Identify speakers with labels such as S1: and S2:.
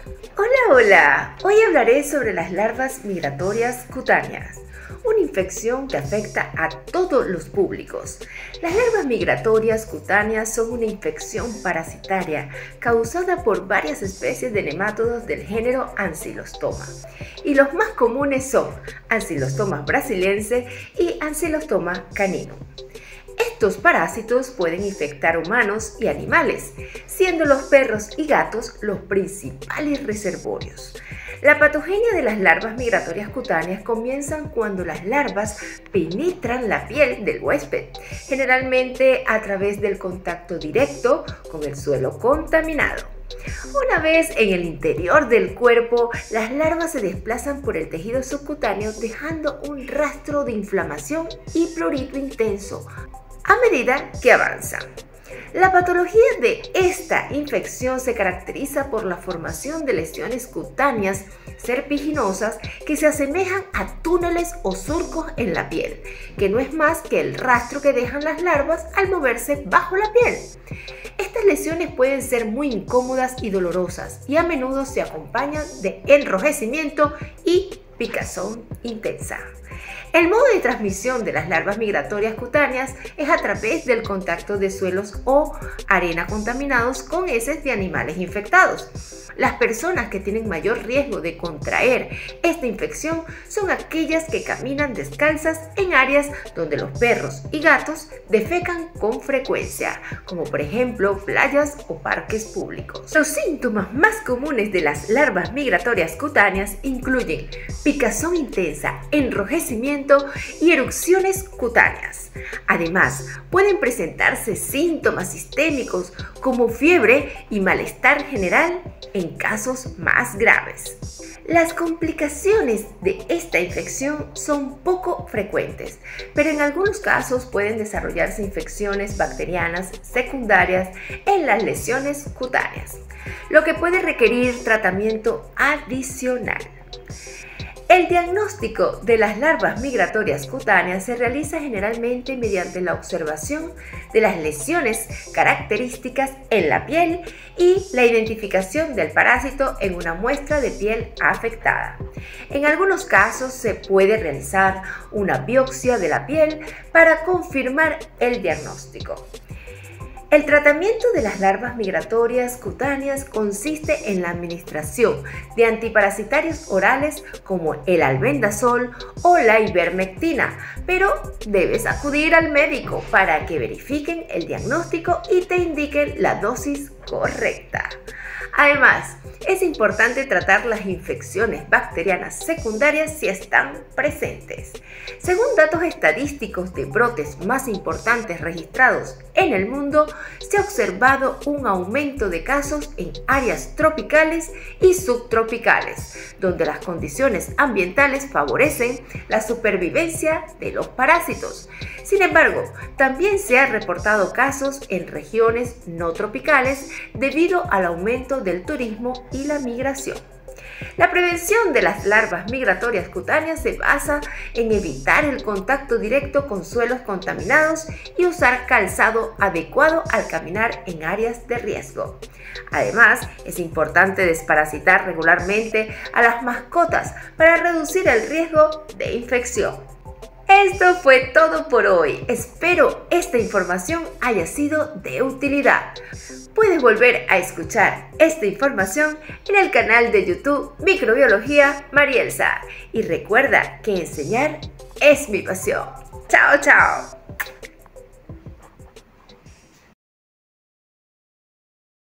S1: Hola, hola. Hoy hablaré sobre las larvas migratorias cutáneas, una infección que afecta a todos los públicos. Las larvas migratorias cutáneas son una infección parasitaria causada por varias especies de nemátodos del género Ancylostoma. Y los más comunes son Ancylostoma brasiliense y Ancylostoma caninum. Estos parásitos pueden infectar humanos y animales, siendo los perros y gatos los principales reservorios. La patogenia de las larvas migratorias cutáneas comienzan cuando las larvas penetran la piel del huésped, generalmente a través del contacto directo con el suelo contaminado. Una vez en el interior del cuerpo, las larvas se desplazan por el tejido subcutáneo dejando un rastro de inflamación y prurito intenso a medida que avanzan. La patología de esta infección se caracteriza por la formación de lesiones cutáneas serpiginosas que se asemejan a túneles o surcos en la piel, que no es más que el rastro que dejan las larvas al moverse bajo la piel. Estas lesiones pueden ser muy incómodas y dolorosas y a menudo se acompañan de enrojecimiento y picazón intensa. El modo de transmisión de las larvas migratorias cutáneas es a través del contacto de suelos o arena contaminados con heces de animales infectados. Las personas que tienen mayor riesgo de contraer esta infección son aquellas que caminan descalzas en áreas donde los perros y gatos defecan con frecuencia, como por ejemplo playas o parques públicos. Los síntomas más comunes de las larvas migratorias cutáneas incluyen picazón intensa, enrojecimiento y erupciones cutáneas. Además, pueden presentarse síntomas sistémicos como fiebre y malestar general en casos más graves. Las complicaciones de esta infección son poco frecuentes, pero en algunos casos pueden desarrollarse infecciones bacterianas secundarias en las lesiones cutáneas, lo que puede requerir tratamiento adicional. El diagnóstico de las larvas migratorias cutáneas se realiza generalmente mediante la observación de las lesiones características en la piel y la identificación del parásito en una muestra de piel afectada. En algunos casos se puede realizar una biopsia de la piel para confirmar el diagnóstico. El tratamiento de las larvas migratorias cutáneas consiste en la administración de antiparasitarios orales como el albendazol o la ivermectina, pero debes acudir al médico para que verifiquen el diagnóstico y te indiquen la dosis correcta. Además, es importante tratar las infecciones bacterianas secundarias si están presentes. Según datos estadísticos de brotes más importantes registrados en el mundo, se ha observado un aumento de casos en áreas tropicales y subtropicales, donde las condiciones ambientales favorecen la supervivencia de los parásitos. Sin embargo, también se han reportado casos en regiones no tropicales debido al aumento del turismo y la migración. La prevención de las larvas migratorias cutáneas se basa en evitar el contacto directo con suelos contaminados y usar calzado adecuado al caminar en áreas de riesgo. Además, es importante desparasitar regularmente a las mascotas para reducir el riesgo de infección. Esto fue todo por hoy. Espero esta información haya sido de utilidad. Puedes volver a escuchar esta información en el canal de YouTube Microbiología Marielsa. Y recuerda que enseñar es mi pasión. ¡Chao, chao!